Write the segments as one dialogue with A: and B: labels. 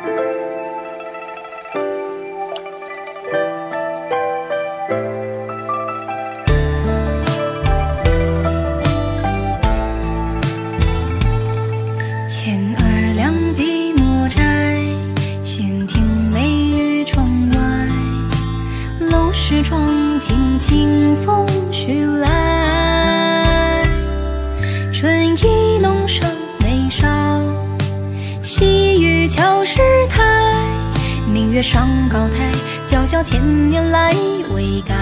A: 牵儿两笔墨摘，闲庭梅雨窗外。楼市窗听清风徐来，春意弄上眉梢，细雨敲石台。明月上高台，皎皎千年来未改。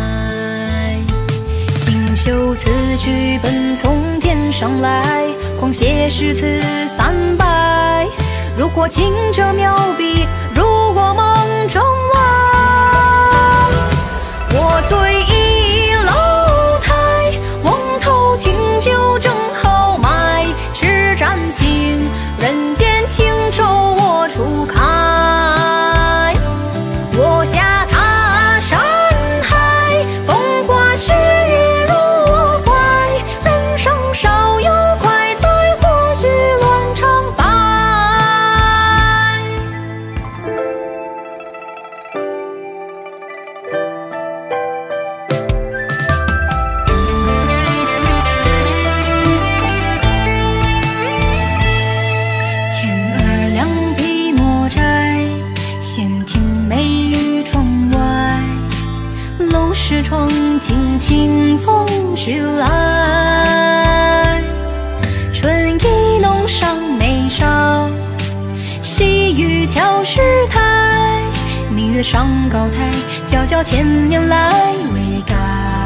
A: 锦绣词句本从天上来，狂写诗词300。如或清者妙笔，如我梦中来。我醉一楼台，翁头清酒正好卖。痴占星，人间轻舟我初开。我下他山海，风花雪月入我怀。人生少有快哉，或许乱长白。牵儿两笔墨摘，闲庭梅雨窗外。楼市窗听清风徐来，春意弄上眉梢，细雨敲石台。明月上高台，皎皎千年来未改。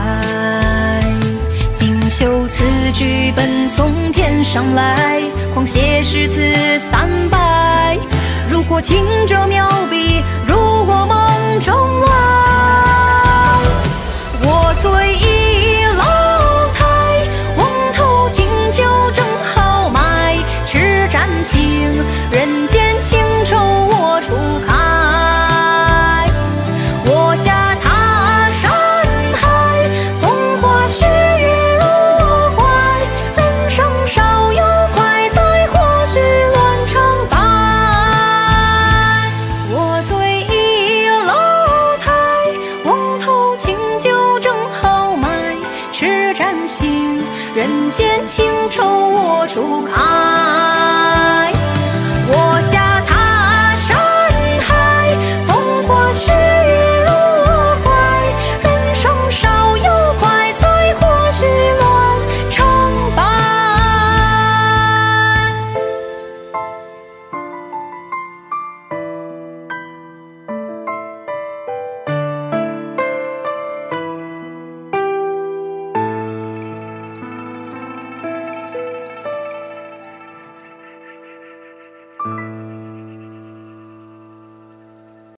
A: 锦绣词句本从天上来，狂写诗词300。如或清者妙笔，如我梦中来。我醉一楼台，翁头清酒正好卖。痴占星，人间轻舟我初开。我下他山海，风花雪月入我怀。人生少有快哉，或许乱长白。我醉一楼台，翁头清酒正好卖。痴占星，人间轻舟我初开。我下他山海，风花雪月入我怀。人生少有快哉，或许乱长白。